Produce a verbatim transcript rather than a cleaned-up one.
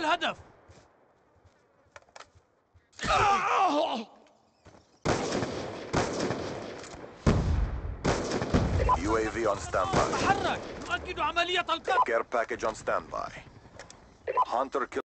الهدف. يو إيه في on standby. تحرك، نؤكد عملية القتل. Care package on standby. Hunter kill